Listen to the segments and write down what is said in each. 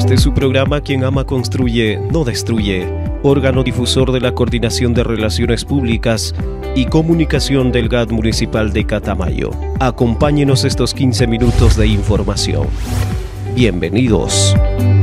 Este es su programa Quien Ama Construye, No Destruye, órgano difusor de la Coordinación de Relaciones Públicas y Comunicación del GAD Municipal de Catamayo. Acompáñenos estos 15 minutos de información. Bienvenidos.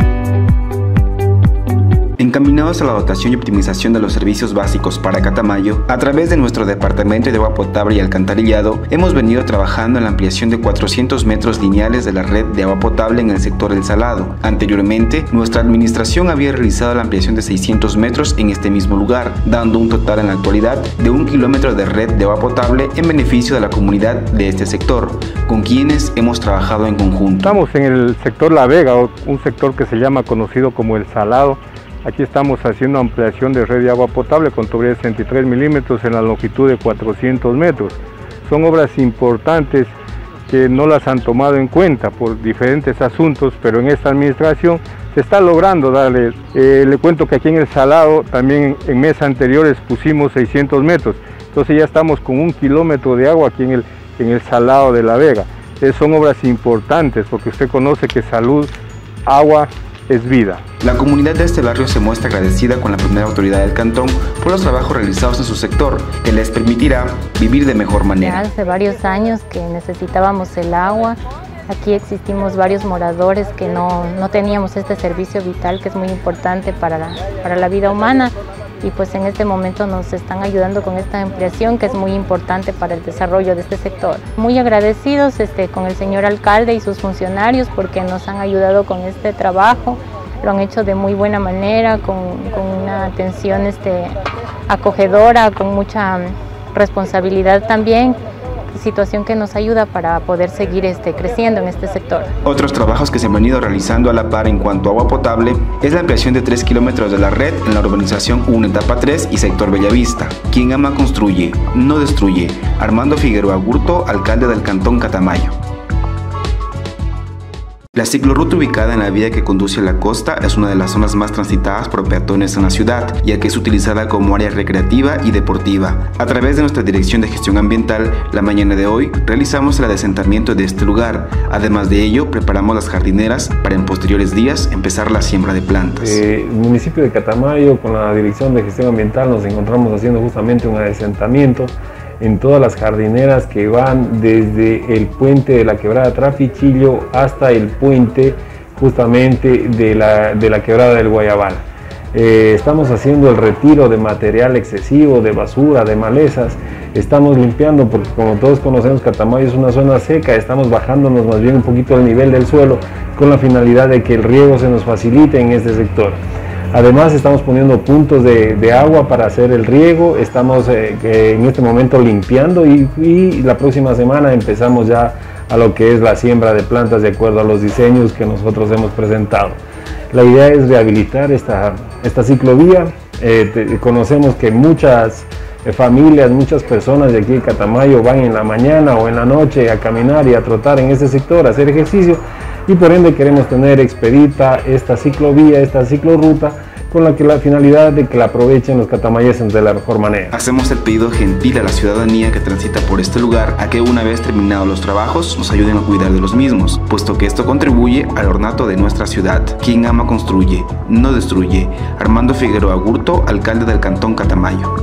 Encaminados a la dotación y optimización de los servicios básicos para Catamayo, a través de nuestro Departamento de Agua Potable y Alcantarillado, hemos venido trabajando en la ampliación de 400 metros lineales de la red de agua potable en el sector del Salado. Anteriormente, nuestra administración había realizado la ampliación de 600 metros en este mismo lugar, dando un total en la actualidad de 1 kilómetro de red de agua potable en beneficio de la comunidad de este sector, con quienes hemos trabajado en conjunto. Estamos en el sector La Vega, un sector que se llama conocido como el Salado. Aquí estamos haciendo ampliación de red de agua potable con tubería de 63 milímetros en la longitud de 400 metros. Son obras importantes que no las han tomado en cuenta por diferentes asuntos, pero en esta administración se está logrando darle. Le cuento que aquí en el Salado también en meses anteriores pusimos 600 metros, entonces ya estamos con 1 kilómetro de agua aquí en el Salado de La Vega. Son obras importantes porque usted conoce que salud, agua, es vida. La comunidad de este barrio se muestra agradecida con la primera autoridad del cantón por los trabajos realizados en su sector, que les permitirá vivir de mejor manera. Hace varios años que necesitábamos el agua. Aquí existimos varios moradores que no teníamos este servicio vital que es muy importante para la vida humana. Y pues en este momento nos están ayudando con esta ampliación que es muy importante para el desarrollo de este sector. Muy agradecidos con el señor alcalde y sus funcionarios porque nos han ayudado con este trabajo. Lo han hecho de muy buena manera, con una atención acogedora, con mucha responsabilidad también, situación que nos ayuda para poder seguir creciendo en este sector. Otros trabajos que se han venido realizando a la par en cuanto a agua potable es la ampliación de 3 kilómetros de la red en la urbanización 1 etapa 3 y sector Bellavista. Quien ama construye, no destruye. Armando Figueroa Gurto, alcalde del cantón Catamayo. La ciclorruta ubicada en la vía que conduce a la costa es una de las zonas más transitadas por peatones en la ciudad, ya que es utilizada como área recreativa y deportiva. A través de nuestra Dirección de Gestión Ambiental, la mañana de hoy realizamos el adesentamiento de este lugar. Además de ello, preparamos las jardineras para en posteriores días empezar la siembra de plantas. El municipio de Catamayo, con la Dirección de Gestión Ambiental, nos encontramos haciendo justamente un adesentamiento en todas las jardineras que van desde el puente de la quebrada Trapichillo hasta el puente justamente de la quebrada del Guayabal. Estamos haciendo el retiro de material excesivo, de basura, de malezas. Estamos limpiando porque, como todos conocemos, Catamayo es una zona seca. Estamos bajándonos más bien un poquito el nivel del suelo con la finalidad de que el riego se nos facilite en este sector. Además estamos poniendo puntos de agua para hacer el riego, estamos en este momento limpiando y la próxima semana empezamos ya a lo que es la siembra de plantas de acuerdo a los diseños que nosotros hemos presentado. La idea es rehabilitar esta ciclovía. Conocemos que muchas familias, muchas personas de aquí de Catamayo van en la mañana o en la noche a caminar y a trotar en este sector, a hacer ejercicio, y por ende queremos tener expedita esta ciclovía, esta ciclorruta, con la finalidad de que la aprovechen los catamayenses de la mejor manera. Hacemos el pedido gentil a la ciudadanía que transita por este lugar a que una vez terminados los trabajos nos ayuden a cuidar de los mismos, puesto que esto contribuye al ornato de nuestra ciudad. Quien ama construye, no destruye. Armando Figueroa Gurto, alcalde del cantón Catamayo.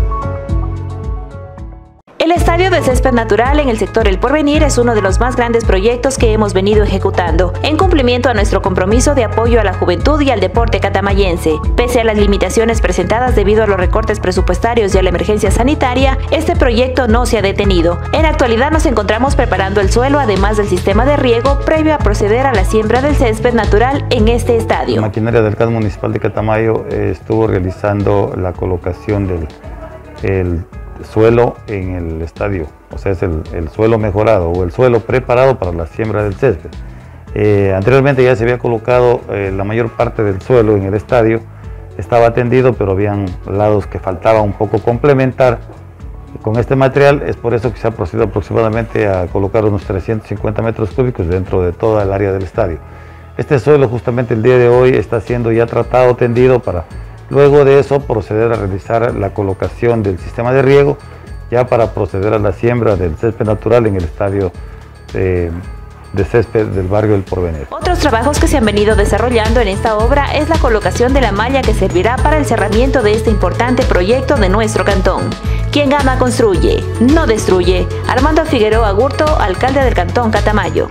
El Estadio de Césped Natural en el sector El Porvenir es uno de los más grandes proyectos que hemos venido ejecutando, en cumplimiento a nuestro compromiso de apoyo a la juventud y al deporte catamayense. Pese a las limitaciones presentadas debido a los recortes presupuestarios y a la emergencia sanitaria, este proyecto no se ha detenido. En la actualidad nos encontramos preparando el suelo, además del sistema de riego, previo a proceder a la siembra del césped natural en este estadio. La maquinaria del GAD Municipal de Catamayo estuvo realizando la colocación del suelo en el estadio, o sea, es el suelo mejorado o el suelo preparado para la siembra del césped. Anteriormente ya se había colocado la mayor parte del suelo en el estadio, estaba tendido, pero habían lados que faltaba un poco complementar con este material. Es por eso que se ha procedido aproximadamente a colocar unos 350 metros cúbicos dentro de toda el área del estadio. Este suelo justamente el día de hoy está siendo ya tratado, tendido, para luego de eso proceder a realizar la colocación del sistema de riego, ya para proceder a la siembra del césped natural en el estadio de césped del barrio El Porvenir. Otros trabajos que se han venido desarrollando en esta obra es la colocación de la malla que servirá para el cerramiento de este importante proyecto de nuestro cantón. Quien ama construye, no destruye. Armando Figueroa Gurto, alcalde del cantón Catamayo.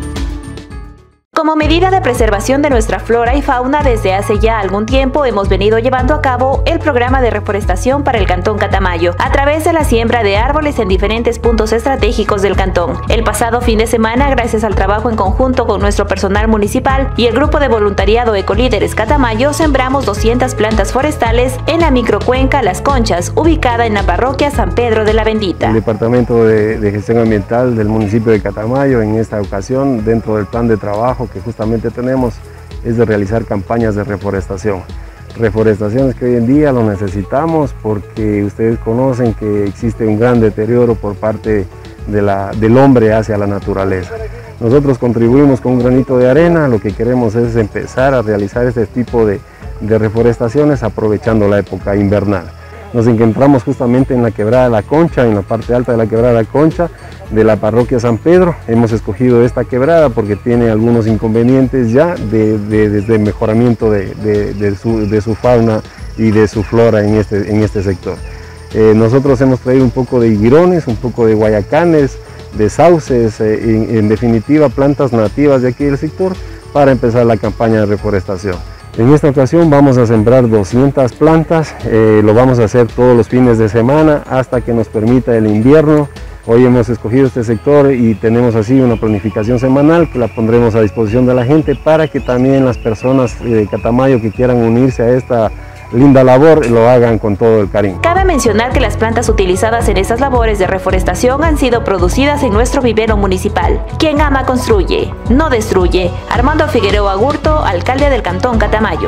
Como medida de preservación de nuestra flora y fauna, desde hace ya algún tiempo hemos venido llevando a cabo el programa de reforestación para el Cantón Catamayo, a través de la siembra de árboles en diferentes puntos estratégicos del cantón. El pasado fin de semana, gracias al trabajo en conjunto con nuestro personal municipal y el grupo de voluntariado Ecolíderes Catamayo, sembramos 200 plantas forestales en la microcuenca Las Conchas, ubicada en la parroquia San Pedro de la Bendita. El Departamento de Gestión Ambiental del municipio de Catamayo, en esta ocasión, dentro del plan de trabajo que justamente tenemos, es de realizar campañas de reforestación. Reforestaciones que hoy en día lo necesitamos porque ustedes conocen que existe un gran deterioro por parte del hombre hacia la naturaleza. Nosotros contribuimos con un granito de arena, lo que queremos es empezar a realizar este tipo de reforestaciones aprovechando la época invernal. Nos encontramos justamente en la Quebrada de la Concha, en la parte alta de la Quebrada de la Concha, de la parroquia San Pedro. Hemos escogido esta quebrada porque tiene algunos inconvenientes ya desde el mejoramiento de su fauna y de su flora en este sector. Nosotros hemos traído un poco de higuerones, un poco de guayacanes, de sauces, en definitiva plantas nativas de aquí del sector para empezar la campaña de reforestación. En esta ocasión vamos a sembrar 200 plantas, lo vamos a hacer todos los fines de semana hasta que nos permita el invierno. Hoy hemos escogido este sector y tenemos así una planificación semanal que la pondremos a disposición de la gente para que también las personas de Catamayo que quieran unirse a esta linda labor lo hagan con todo el cariño. Cabe mencionar que las plantas utilizadas en estas labores de reforestación han sido producidas en nuestro vivero municipal. Quien ama construye, no destruye. Armando Figueroa Gurto, alcalde del cantón Catamayo.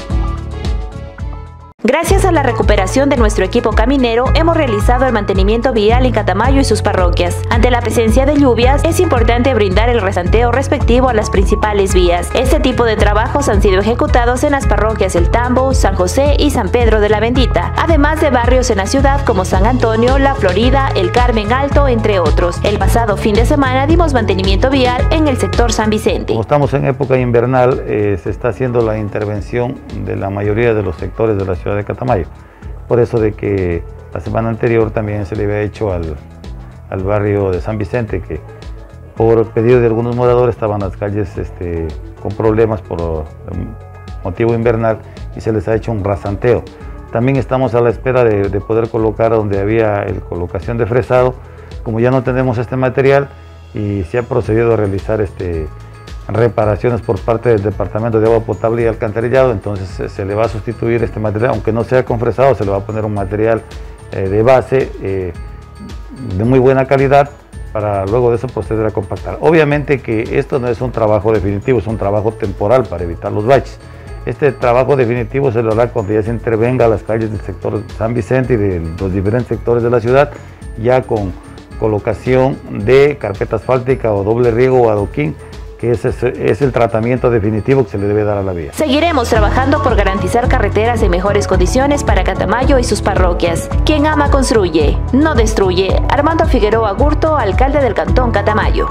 Gracias a la recuperación de nuestro equipo caminero, hemos realizado el mantenimiento vial en Catamayo y sus parroquias. Ante la presencia de lluvias, es importante brindar el resanteo respectivo a las principales vías. Este tipo de trabajos han sido ejecutados en las parroquias El Tambo, San José y San Pedro de la Bendita, además de barrios en la ciudad como San Antonio, La Florida, El Carmen Alto, entre otros. El pasado fin de semana dimos mantenimiento vial en el sector San Vicente. Como estamos en época invernal, se está haciendo la intervención de la mayoría de los sectores de la ciudad de Catamayo. Por eso de que la semana anterior también se le había hecho al barrio de San Vicente, que por pedido de algunos moradores estaban las calles con problemas por motivo invernal y se les ha hecho un rasanteo. También estamos a la espera de poder colocar donde había colocación de fresado. Como ya no tenemos este material y se ha procedido a realizar reparaciones por parte del Departamento de Agua Potable y Alcantarillado, entonces se le va a sustituir este material, aunque no sea con fresado, se le va a poner un material de base de muy buena calidad para luego de eso proceder a compactar. Obviamente que esto no es un trabajo definitivo, es un trabajo temporal para evitar los baches. Este trabajo definitivo se lo hará cuando ya se intervenga a las calles del sector San Vicente y de los diferentes sectores de la ciudad, ya con colocación de carpeta asfáltica o doble riego o adoquín, que ese es el tratamiento definitivo que se le debe dar a la vía. Seguiremos trabajando por garantizar carreteras en mejores condiciones para Catamayo y sus parroquias. Quien ama construye, no destruye. Armando Figueroa Gurto, alcalde del cantón Catamayo.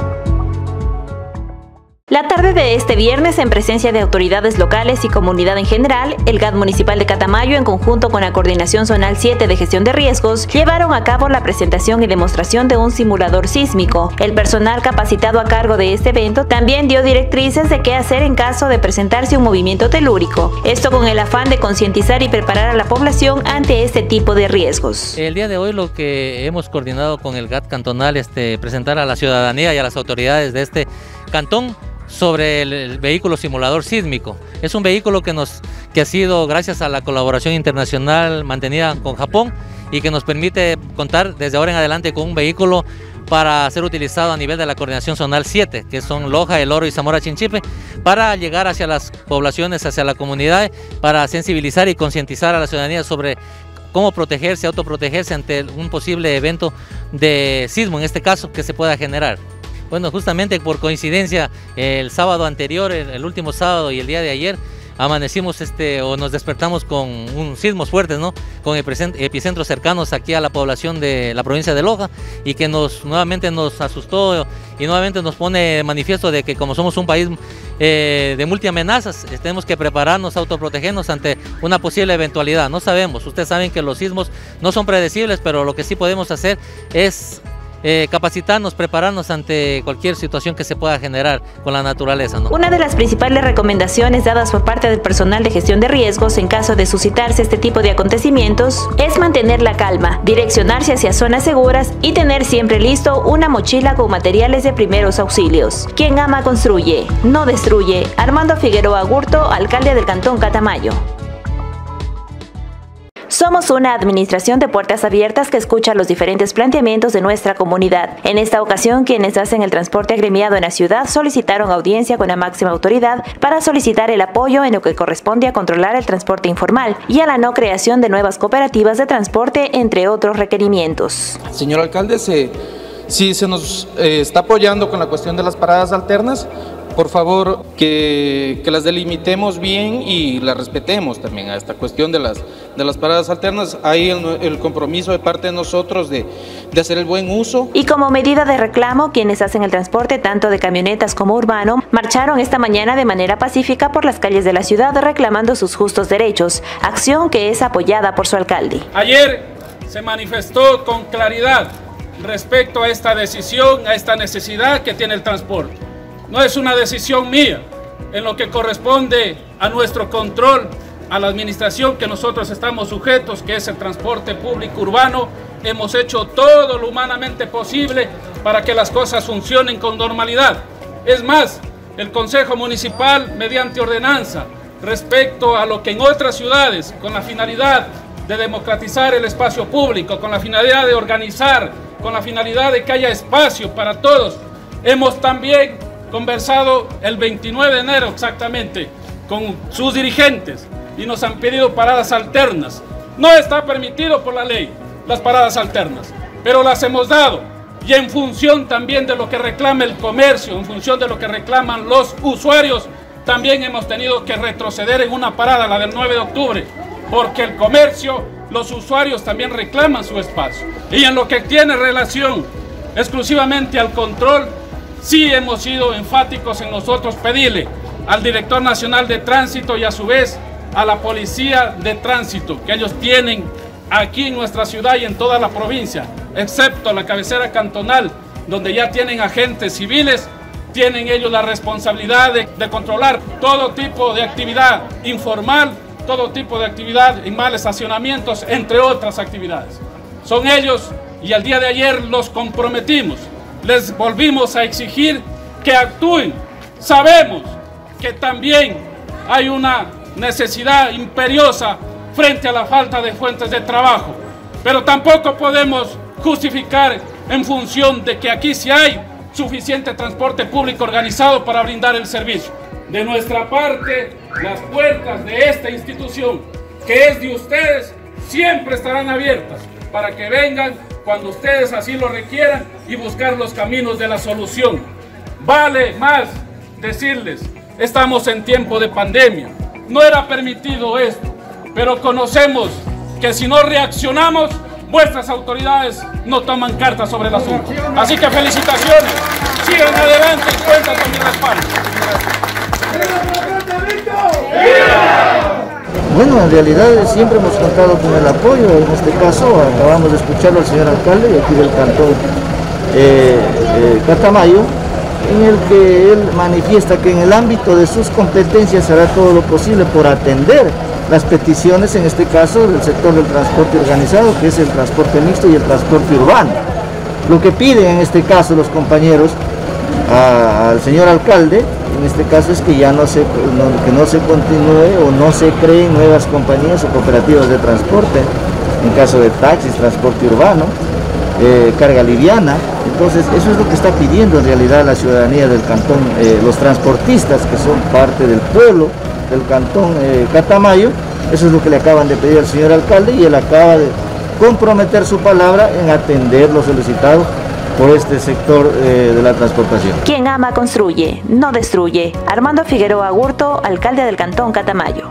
La tarde de este viernes, en presencia de autoridades locales y comunidad en general, el GAD municipal de Catamayo, en conjunto con la Coordinación Zonal 7 de Gestión de Riesgos, llevaron a cabo la presentación y demostración de un simulador sísmico. El personal capacitado a cargo de este evento también dio directrices de qué hacer en caso de presentarse un movimiento telúrico. Esto con el afán de concientizar y preparar a la población ante este tipo de riesgos. El día de hoy lo que hemos coordinado con el GAD cantonal es presentar a la ciudadanía y a las autoridades de este cantón sobre el vehículo simulador sísmico. Es un vehículo que ha sido, gracias a la colaboración internacional mantenida con Japón, y que nos permite contar desde ahora en adelante con un vehículo para ser utilizado a nivel de la Coordinación Zonal 7, que son Loja, El Oro y Zamora Chinchipe, para llegar hacia las poblaciones, hacia la comunidad, para sensibilizar y concientizar a la ciudadanía sobre cómo protegerse, autoprotegerse ante un posible evento de sismo, en este caso, que se pueda generar. Bueno, justamente por coincidencia, el sábado anterior, el último sábado y el día de ayer, amanecimos o nos despertamos con sismos fuertes, ¿no? Con epicentros cercanos aquí a la población de la provincia de Loja, y que nuevamente nos asustó y nuevamente nos pone manifiesto de que como somos un país de multiamenazas, tenemos que prepararnos, autoprotegernos ante una posible eventualidad. No sabemos, ustedes saben que los sismos no son predecibles, pero lo que sí podemos hacer es capacitarnos, prepararnos ante cualquier situación que se pueda generar con la naturaleza, ¿no? Una de las principales recomendaciones dadas por parte del personal de gestión de riesgos en caso de suscitarse este tipo de acontecimientos es mantener la calma, direccionarse hacia zonas seguras y tener siempre listo una mochila con materiales de primeros auxilios. Quien ama construye, no destruye. Armando Figueroa Gurto, alcalde del Cantón Catamayo. Somos una administración de puertas abiertas que escucha los diferentes planteamientos de nuestra comunidad. En esta ocasión, quienes hacen el transporte agremiado en la ciudad solicitaron audiencia con la máxima autoridad para solicitar el apoyo en lo que corresponde a controlar el transporte informal y a la no creación de nuevas cooperativas de transporte, entre otros requerimientos. Señor alcalde, si se nos está apoyando con la cuestión de las paradas alternas, por favor que las delimitemos bien y las respetemos también a esta cuestión de las paradas alternas. Hay el compromiso de parte de nosotros de hacer el buen uso. Y como medida de reclamo, quienes hacen el transporte tanto de camionetas como urbano marcharon esta mañana de manera pacífica por las calles de la ciudad reclamando sus justos derechos, acción que es apoyada por su alcalde. Ayer se manifestó con claridad respecto a esta decisión, a esta necesidad que tiene el transporte. No es una decisión mía, en lo que corresponde a nuestro control, a la administración que nosotros estamos sujetos, que es el transporte público urbano. Hemos hecho todo lo humanamente posible para que las cosas funcionen con normalidad. Es más, el Consejo Municipal, mediante ordenanza, respecto a lo que en otras ciudades, con la finalidad de democratizar el espacio público, con la finalidad de organizar, con la finalidad de que haya espacio para todos, hemos también conversado el 29 de enero exactamente con sus dirigentes y nos han pedido paradas alternas. No está permitido por la ley las paradas alternas, pero las hemos dado, y en función también de lo que reclama el comercio, en función de lo que reclaman los usuarios, también hemos tenido que retroceder en una parada, la del 9 de octubre, porque el comercio, los usuarios también reclaman su espacio. Y en lo que tiene relación exclusivamente al control, sí hemos sido enfáticos en nosotros pedirle al Director Nacional de Tránsito y a su vez a la Policía de Tránsito, que ellos tienen aquí en nuestra ciudad y en toda la provincia, excepto la cabecera cantonal, donde ya tienen agentes civiles, tienen ellos la responsabilidad de controlar todo tipo de actividad informal, todo tipo de actividad en mal estacionamientos, entre otras actividades. Son ellos, y el día de ayer los comprometimos. Les volvimos a exigir que actúen. Sabemos que también hay una necesidad imperiosa frente a la falta de fuentes de trabajo, pero tampoco podemos justificar en función de que aquí sí hay suficiente transporte público organizado para brindar el servicio. De nuestra parte, las puertas de esta institución, que es de ustedes, siempre estarán abiertas para que vengan cuando ustedes así lo requieran y buscar los caminos de la solución. Vale más decirles, estamos en tiempo de pandemia, no era permitido esto, pero conocemos que si no reaccionamos, vuestras autoridades no toman cartas sobre el asunto. Así que felicitaciones, sigan adelante y cuentan con mi respaldo. Bueno, en realidad siempre hemos contado con el apoyo. En este caso acabamos de escucharlo al señor alcalde de aquí del cantón Catamayo, en el que él manifiesta que en el ámbito de sus competencias hará todo lo posible por atender las peticiones, en este caso del sector del transporte organizado, que es el transporte mixto y el transporte urbano. Lo que piden en este caso los compañeros al señor alcalde, en este caso, es que ya no se continúe o no se creen nuevas compañías o cooperativas de transporte, en caso de taxis, transporte urbano, carga liviana. Entonces eso es lo que está pidiendo en realidad la ciudadanía del cantón, los transportistas que son parte del pueblo del cantón Catamayo. Eso es lo que le acaban de pedir al señor alcalde, y él acaba de comprometer su palabra en atender lo solicitado por este sector de la transportación. Quien ama construye, no destruye. Armando Figueroa Agurto, alcalde del Cantón Catamayo.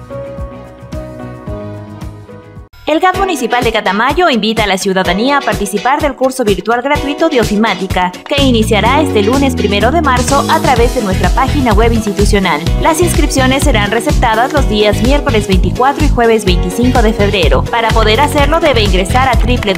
El GAT Municipal de Catamayo invita a la ciudadanía a participar del curso virtual gratuito de ofimática, que iniciará este lunes 1 de marzo a través de nuestra página web institucional. Las inscripciones serán receptadas los días miércoles 24 y jueves 25 de febrero. Para poder hacerlo debe ingresar a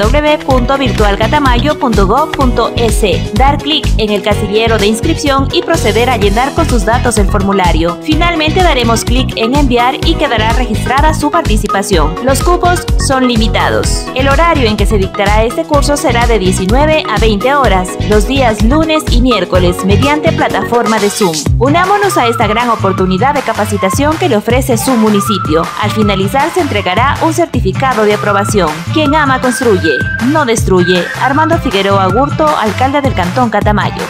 www.virtualcatamayo.gov.es, dar clic en el casillero de inscripción y proceder a llenar con sus datos el formulario. Finalmente daremos clic en enviar y quedará registrada su participación. Los cupos son limitados. El horario en que se dictará este curso será de 19 a 20 horas, los días lunes y miércoles, mediante plataforma de Zoom. Unámonos a esta gran oportunidad de capacitación que le ofrece su municipio. Al finalizar se entregará un certificado de aprobación. Quien ama construye, no destruye. Armando Figueroa Agurto, alcalde del Cantón Catamayo.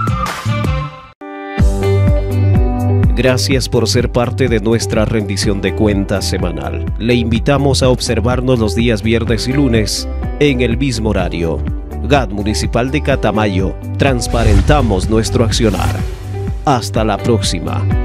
Gracias por ser parte de nuestra rendición de cuentas semanal. Le invitamos a observarnos los días viernes y lunes en el mismo horario. GAT Municipal de Catamayo. Transparentamos nuestro accionar. Hasta la próxima.